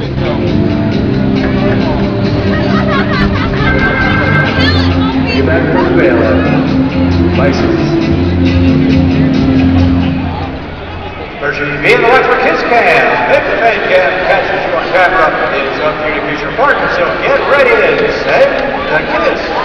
Hershey being the left for Kiss Cam. If the fan cam catches you on camera, it's up to you to use your partner. So get ready to send the kiss.